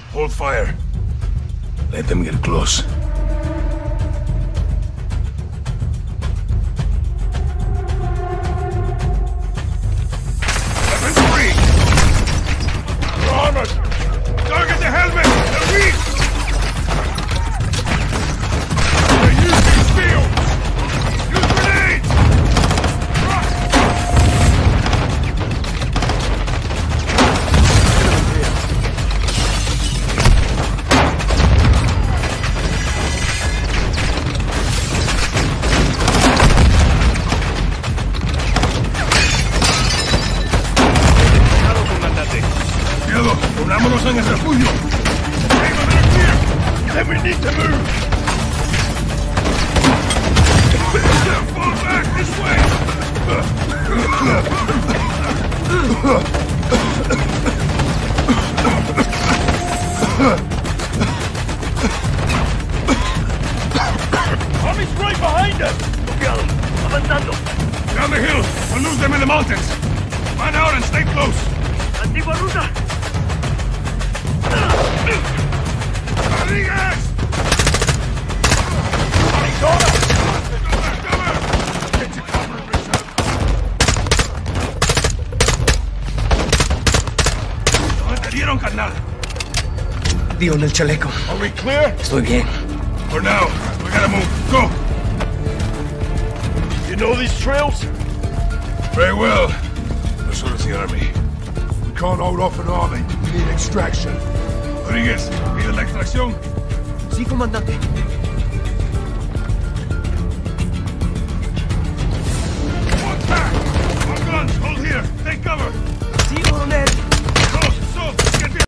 Hold fire. Let them get close. Weapons free! You're armored! Target the helmet! They're weak! They're using steel! Use grenades! Unámonos en el refugio. Then we need to move. Fall back this way. Army's right behind us. Copiado. Avanzando. Down the hill. We'll lose them in the mountains. Find out and stay close. Antigua ruta. Rodriguez! ¡Cover! Get your cover, Richard! No te dieron, carnal. Dio en el chaleco. Are we clear? Estoy bien. For now, we gotta move. Go! You know these trails? Very well. So does the army. We can't hold off an army. We need extraction. Rodriguez, ¿pide la extracción? Sí, comandante. One back! Our guns, hold here! Take cover! Sí, coronel.